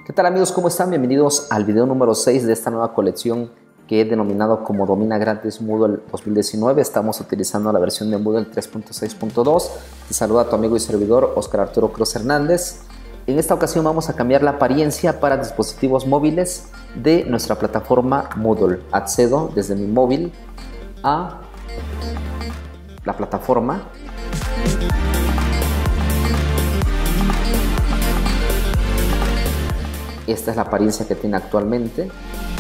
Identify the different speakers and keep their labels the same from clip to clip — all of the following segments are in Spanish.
Speaker 1: ¿Qué tal amigos? ¿Cómo están? Bienvenidos al video número 6 de esta nueva colección que he denominado como Domina Gratis Moodle 2019. Estamos utilizando la versión de Moodle 3.6.2. Te saluda tu amigo y servidor Oscar Arturo Cruz Hernández. En esta ocasión vamos a cambiar la apariencia para dispositivos móviles de nuestra plataforma Moodle. Accedo desde mi móvil a la plataforma. Esta es la apariencia que tiene actualmente.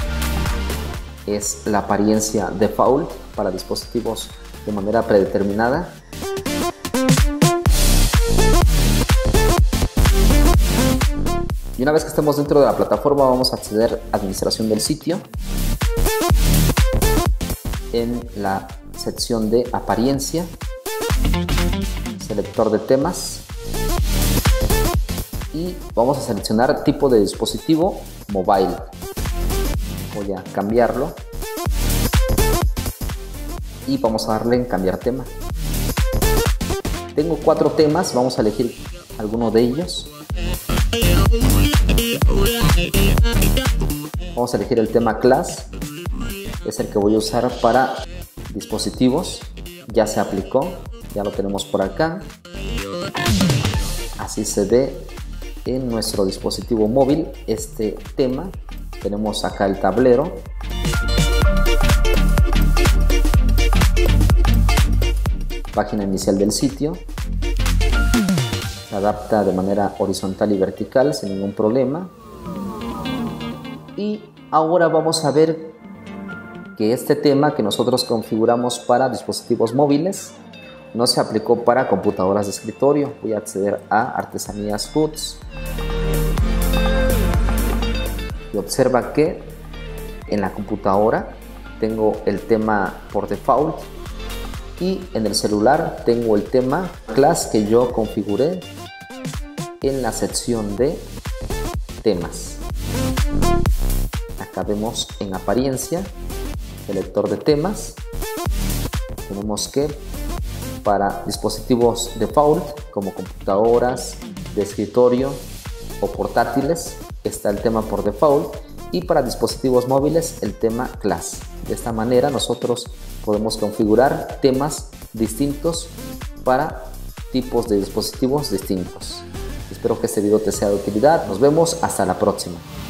Speaker 1: Es la apariencia default para dispositivos de manera predeterminada. Y una vez que estemos dentro de la plataforma, vamos a acceder a administración del sitio. En la sección de apariencia, selector de temas. Y vamos a seleccionar tipo de dispositivo mobile. Voy a cambiarlo y vamos a darle en cambiar tema. Tengo 4 temas, vamos a elegir alguno de ellos. Vamos a elegir el tema class, es el que voy a usar para dispositivos. Ya se aplicó, ya lo tenemos por acá. Así se ve en nuestro dispositivo móvil este tema. Tenemos acá el tablero, página inicial del sitio, se adapta de manera horizontal y vertical sin ningún problema. Y ahora vamos a ver que este tema que nosotros configuramos para dispositivos móviles no se aplicó para computadoras de escritorio. Voy a acceder a Artesanías Foods y observa que en la computadora tengo el tema por default y en el celular tengo el tema class que yo configuré en la sección de temas. Acá vemos en apariencia, selector de temas. Tenemos que para dispositivos default como computadoras de escritorio o portátiles está el tema por default, y para dispositivos móviles el tema class. De esta manera nosotros podemos configurar temas distintos para tipos de dispositivos distintos. Espero que este video te sea de utilidad. Nos vemos hasta la próxima.